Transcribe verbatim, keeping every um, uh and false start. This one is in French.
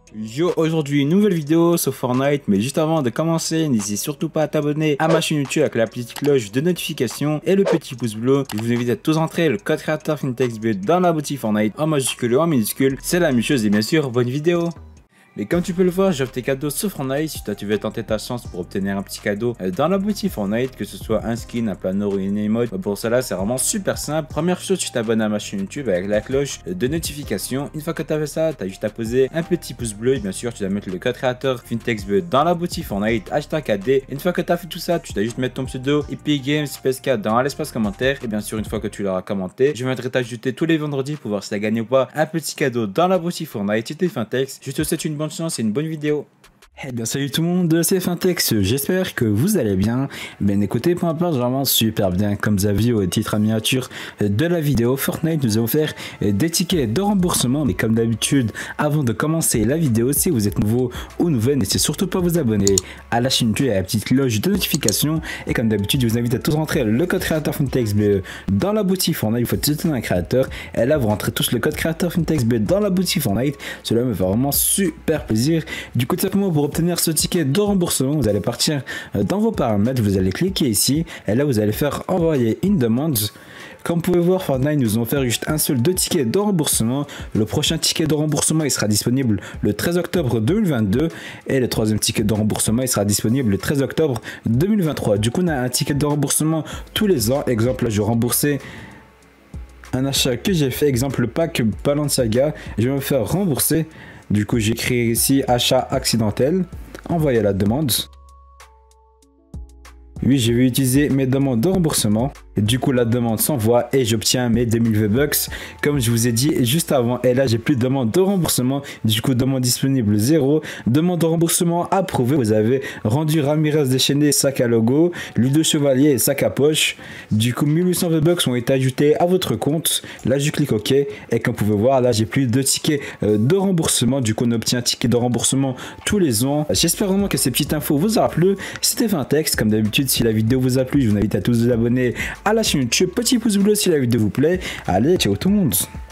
Yo, aujourd'hui une nouvelle vidéo sur Fortnite, mais juste avant de commencer, n'hésitez surtout pas à t'abonner à ma chaîne YouTube avec la petite cloche de notification et le petit pouce bleu. Je vous invite à tous entrer le code créateur FinTechsB dans la boutique Fortnite en majuscule ou en minuscule, c'est la même chose et bien sûr, bonne vidéo. Mais comme tu peux le voir, j'offre tes cadeaux sur Fortnite. Si toi tu veux tenter ta chance pour obtenir un petit cadeau dans la boutique Fortnite, que ce soit un skin, un planeur ou une emote, pour cela c'est vraiment super simple. Première chose, tu t'abonnes à ma chaîne YouTube avec la cloche de notification. Une fois que tu as fait ça, tu as juste à poser un petit pouce bleu et bien sûr tu dois mettre le code créateur FinTechsB dans la boutique Fortnite, hashtag K D. Une fois que tu as fait tout ça, tu dois juste mettre ton pseudo Epic Games P S K dans l'espace commentaire. Et bien sûr, une fois que tu l'auras commenté, je viendrai t'ajouter tous les vendredis pour voir si tu as gagné ou pas un petit cadeau dans la boutique Fortnite. C'était Fintex. Je te souhaite une bonne chance et une bonne vidéo. Eh bien salut tout le monde, c'est Fintex, j'espère que vous allez bien. Bien écoutez, pour ma part, vraiment super bien. Comme vous avez vu au titre en miniature de la vidéo, Fortnite nous a offert des tickets de remboursement. Mais comme d'habitude, avant de commencer la vidéo, si vous êtes nouveau ou nouvelle, n'hésitez surtout pas à vous abonner à la chaîne YouTube et à la petite cloche de notification. Et comme d'habitude, je vous invite à tous rentrer le code créateur FinTechsB dans la boutique Fortnite. Il faut tout un créateur. Et là, vous rentrez tous le code créateur FinTechsB dans la boutique Fortnite. Cela me fait vraiment super plaisir. Du coup, tout simplement pour obtenir ce ticket de remboursement, vous allez partir dans vos paramètres, vous allez cliquer ici et là vous allez faire envoyer une demande. Comme vous pouvez voir, Fortnite nous ont offert juste un seul deux tickets de remboursement. Le prochain ticket de remboursement il sera disponible le treize octobre deux mille vingt-deux et le troisième ticket de remboursement il sera disponible le treize octobre deux mille vingt-trois. Du coup on a un ticket de remboursement tous les ans. Exemple, là je vais rembourser un achat que j'ai fait, exemple le pack Balenciaga, je vais me faire rembourser. Du coup, j'écris ici achat accidentel, envoyer la demande. Oui, je vais utiliser mes demandes de remboursement. Et du coup, la demande s'envoie et j'obtiens mes deux mille V-Bucks. Comme je vous ai dit juste avant. Et là, j'ai plus de demande de remboursement. Du coup, demande disponible zéro. Demande de remboursement approuvée. Vous avez rendu Ramirez déchaîné, sac à logo. Ludo Chevalier et sac à poche. Du coup, mille huit cents V-Bucks ont été ajoutés à votre compte. Là, je clique OK. Et comme vous pouvez voir, là, j'ai plus de tickets de remboursement. Du coup, on obtient un ticket de remboursement tous les ans. J'espère vraiment que ces petites infos vous auront plu. C'était Fintex. Comme d'habitude, si la vidéo vous a plu, je vous invite à tous vous abonner à la chaîne YouTube. Petit pouce bleu si la vidéo vous plaît. Allez, ciao tout le monde.